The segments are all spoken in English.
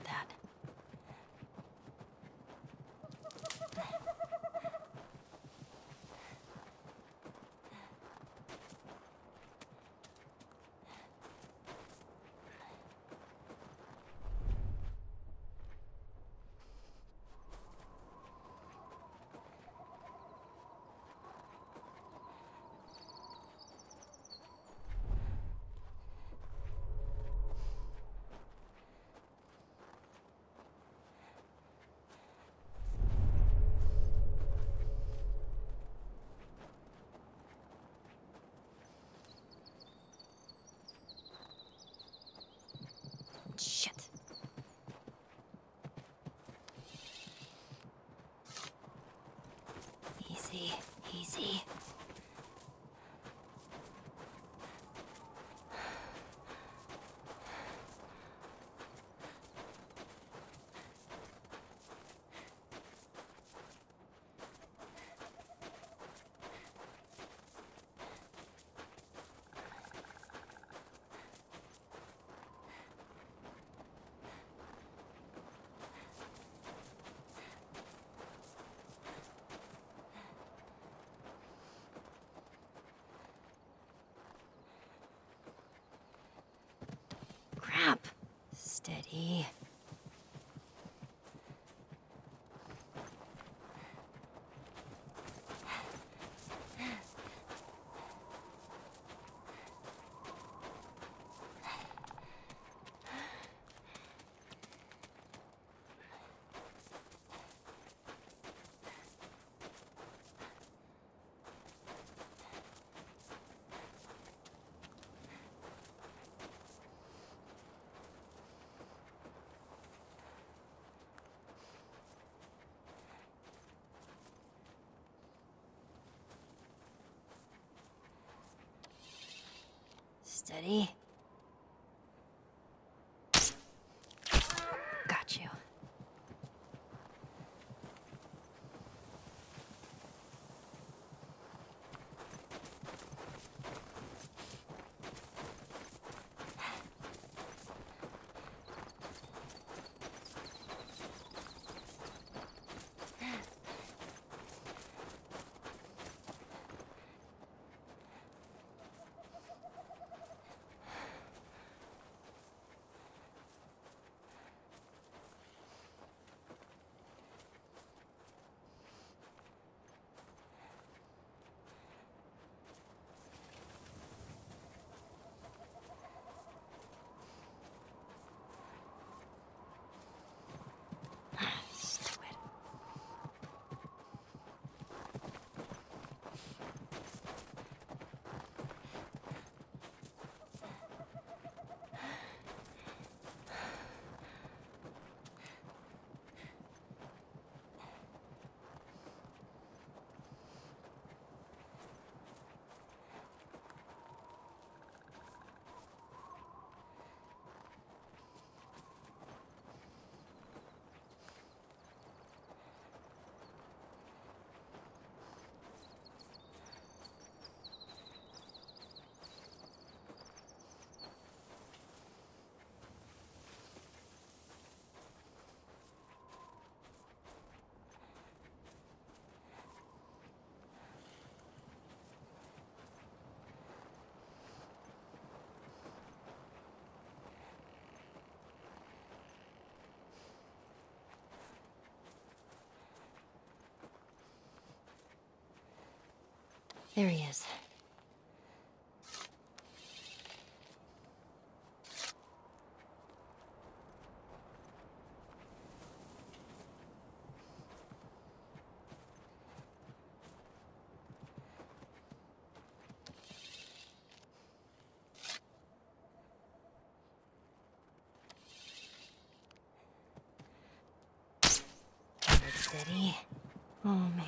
heard that. Shit. Easy, easy. Crap. Steady. Steady. Got you. Stupid. There he is. Steady. Oh, man.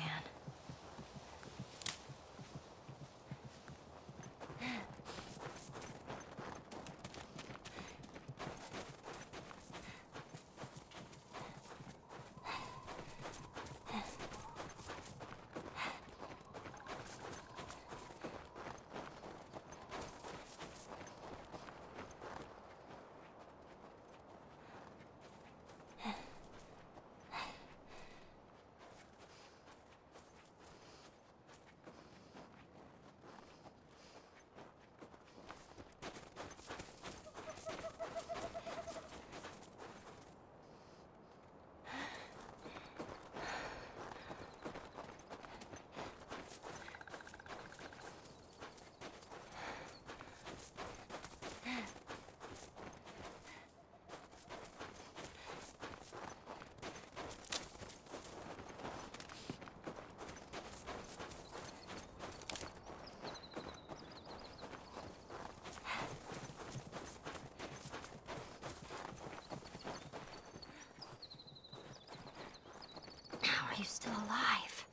still alive.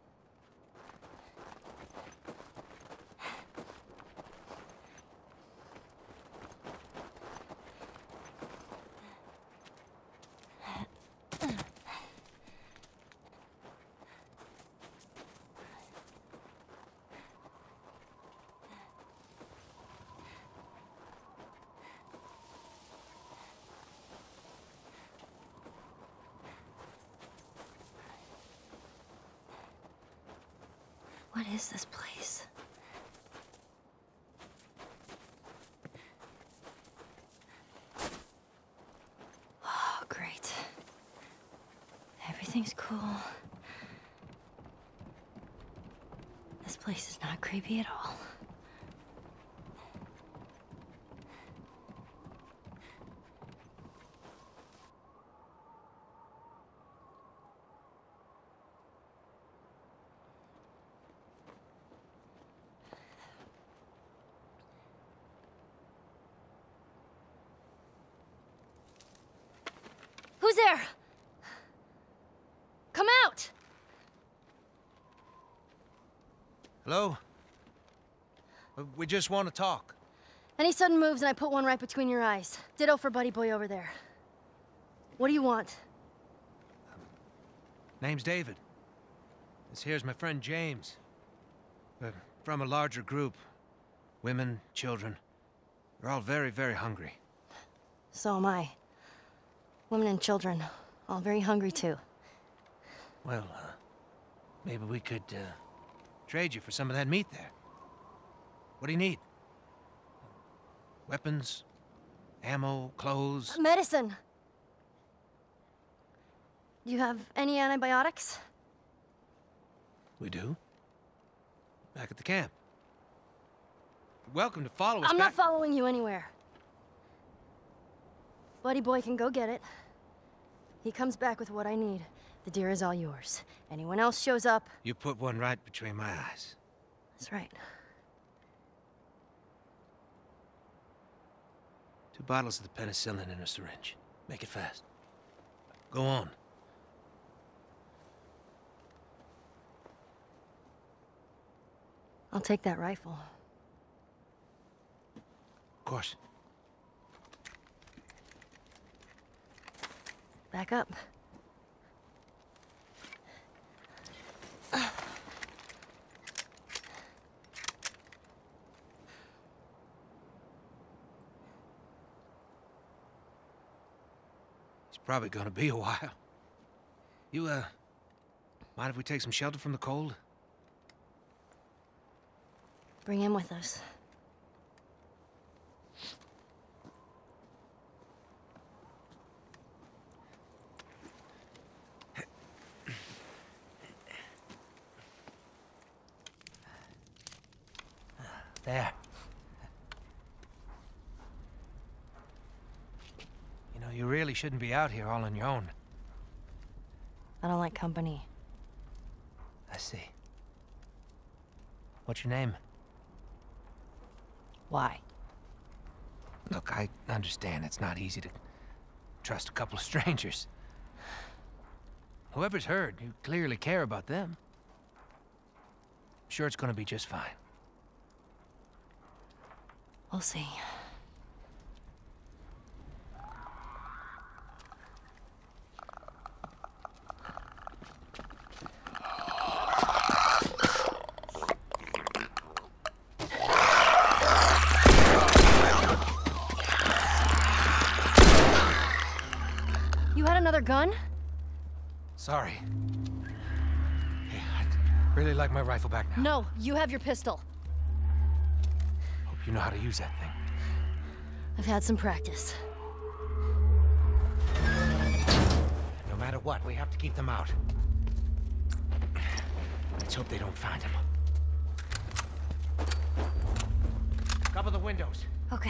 What is this place? Oh, great. Everything's cool. This place is not creepy at all. Who's there? Come out! Hello? We just want to talk. Any sudden moves and I put one right between your eyes. Ditto for buddy boy over there. What do you want? Name's David. This here's my friend James. We're from a larger group. Women, children. We're all very, very hungry. So am I. Women and children, all very hungry too. Well, maybe we could, trade you for some of that meat there. What do you need? Weapons? Ammo? Clothes? Medicine! Do you have any antibiotics? We do. Back at the camp. You're welcome to follow us I'm back. not following you anywhere. Buddy boy can go get it. He comes back with what I need. The deer is all yours. Anyone else shows up... You put one right between my eyes. That's right. 2 bottles of the penicillin in a syringe. Make it fast. Go on. I'll take that rifle. Of course. Back up. It's probably gonna be a while. You, mind if we take some shelter from the cold? Bring him with us. There. You know, you really shouldn't be out here all on your own. I don't like company. I see. What's your name? Why? Look, I understand it's not easy to trust a couple of strangers. Whoever's hurt, you clearly care about them. I'm sure it's gonna be just fine. We'll see. You had another gun? Sorry. Hey, I'd really like my rifle back now. No, you have your pistol. Hope you know how to use that thing. I've had some practice. No matter what, we have to keep them out. Let's hope they don't find him. Cover the windows. Okay.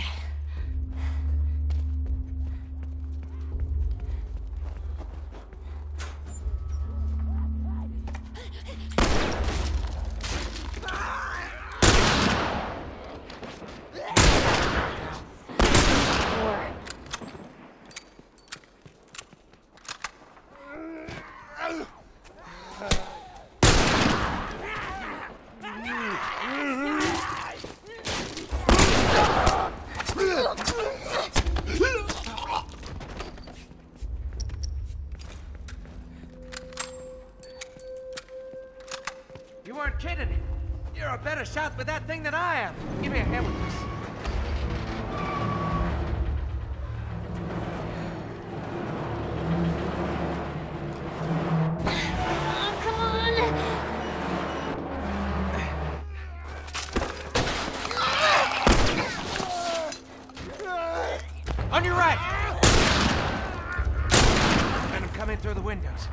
You weren't kidding. You're a better shot with that thing than I am. Give me a hand with this. On your right! And I'm coming through the windows.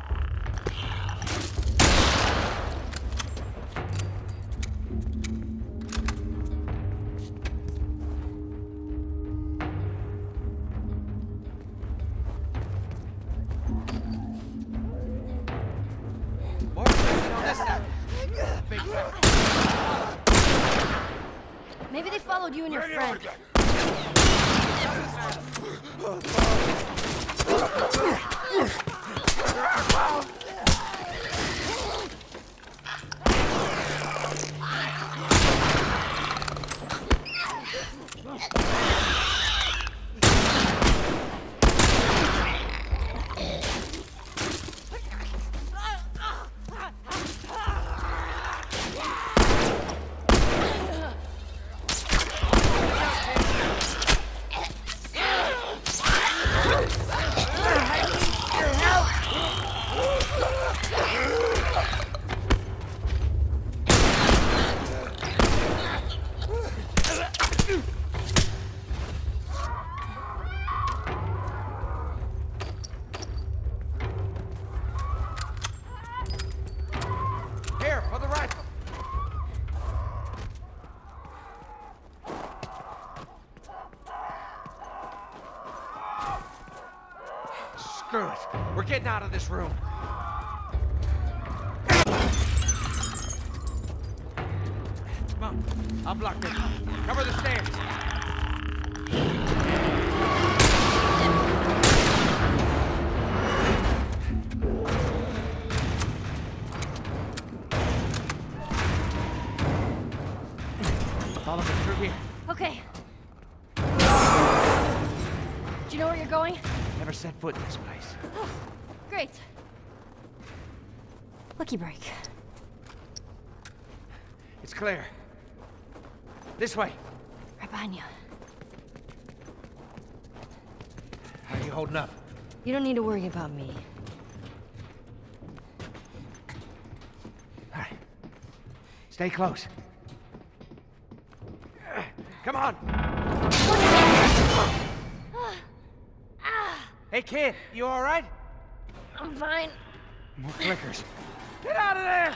More pressure on this side. Big fella. Maybe they followed you and your friend. Here, for the rifle. Screw it. We're getting out of this room. Come on. I'll block this. Cover the stairs. Follow me through here. Okay. Do you know where you're going? Never set foot in this place. Oh, great. Lucky break. It's clear. This way. Right behind you. How are you holding up? You don't need to worry about me. All right. Stay close. Come on! Hey, kid, you all right? I'm fine. More clickers. Get out of there!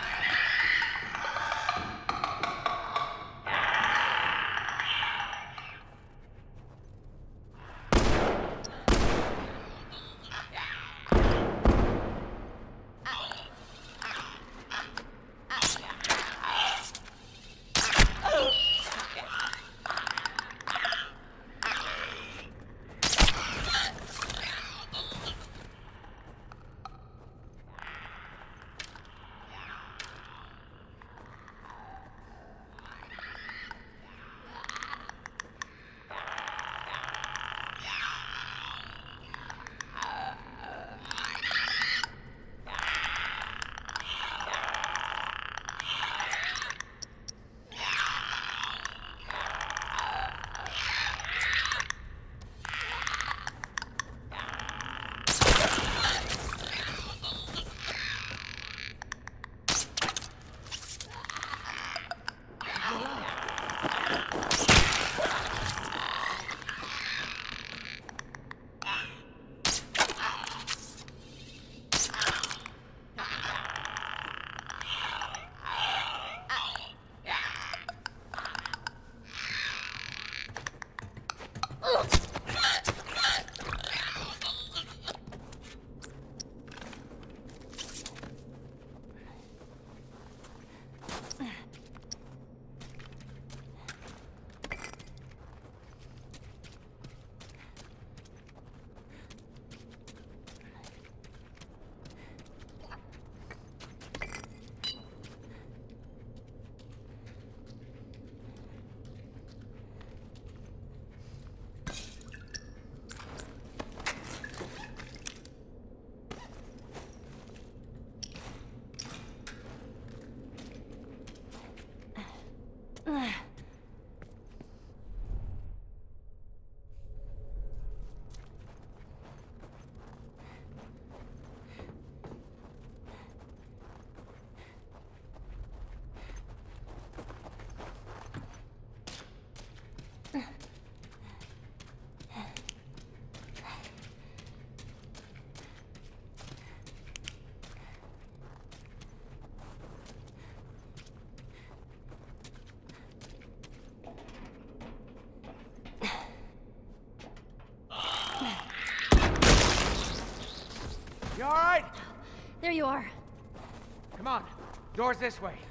You all right? There you are. Come on. Door's this way.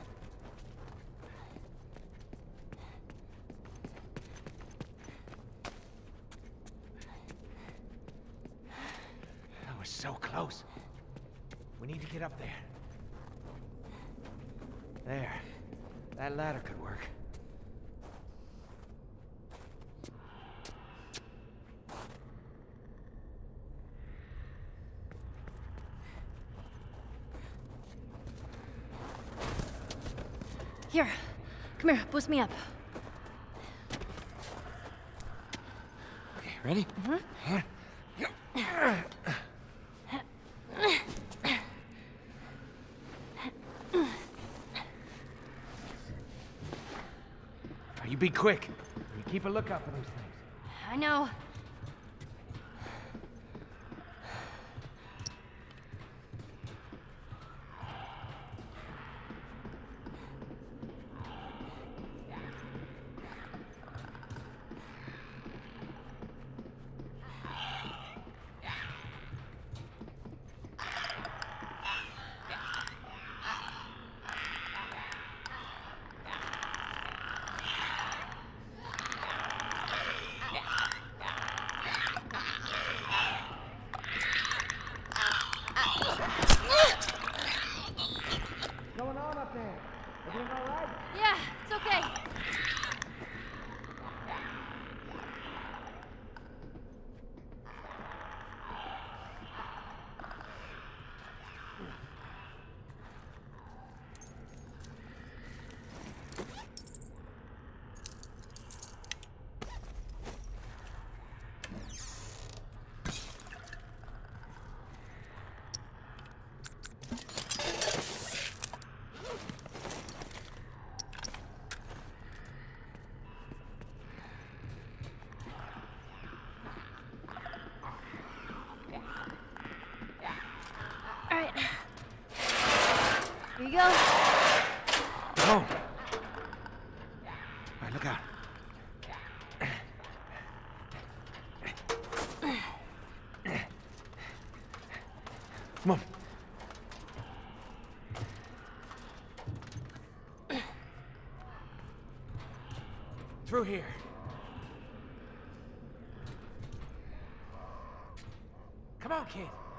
That was so close. We need to get up there. There. That ladder could work. Here. Come here, boost me up. Okay, ready? Here. You be quick. You keep a lookout for those things. I know. What's going on up there? Everything all right? Yeah, it's okay. All right. Here you go. Go. All right, look out. Come on. Through here. Come on, kid.